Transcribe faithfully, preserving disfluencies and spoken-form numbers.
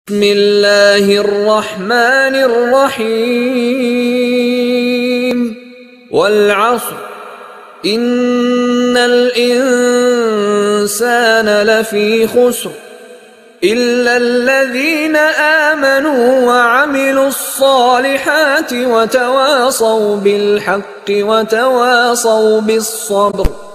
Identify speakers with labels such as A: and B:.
A: بسم الله الرحمن الرحيم والعصر إن الإنسان لفي خسر إلا الذين آمنوا وعملوا الصالحات وتواصوا بالحق وتواصوا بالصبر